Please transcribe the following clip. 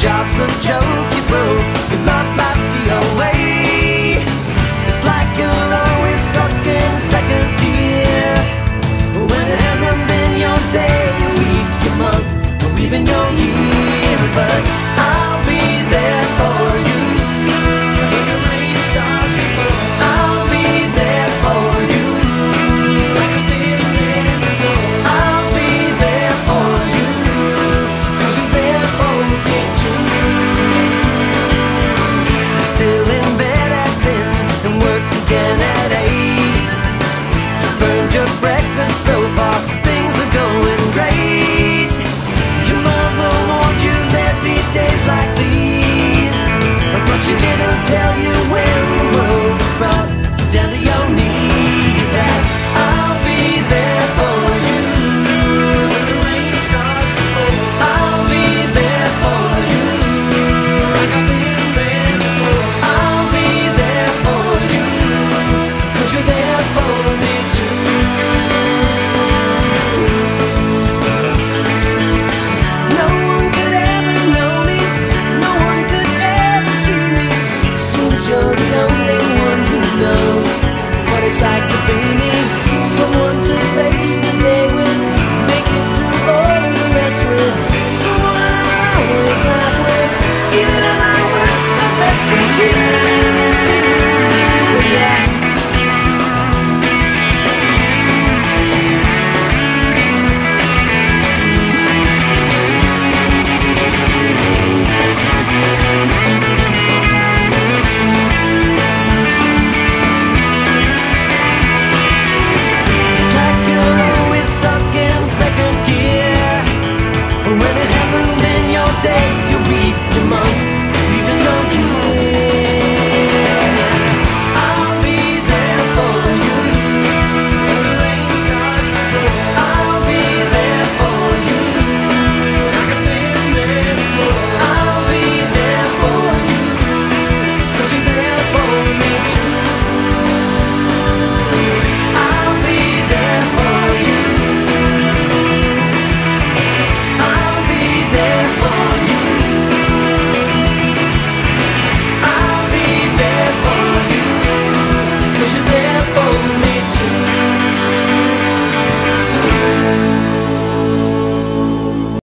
job's a joke you broke, your love life's the your way. It's like you're always stuck in second gear, when it hasn't been your day, your week, your month, or even your year. But I'll be there for you when the rain starts to fall. I'll be there for you like I've been there before. I'll be there for you 'cause you're there for me too. You're still in bed at 10 and work again at 8. You burned your breakfast so far, things are going great. Your mother warned you there'd be days like these, but she didn't tell you when the world was brought you down to your knees. And I'll be there for you when the rain starts to fall. I'll be there for you like I've been there before. I'll be there for you 'cause you're there for me too. No one could ever know me, no one could ever see me, since you're the only one who knows what it's like to be me. Someone to face the day with, make it through all the rest with, someone I always laugh with, even at my worst, my best with you.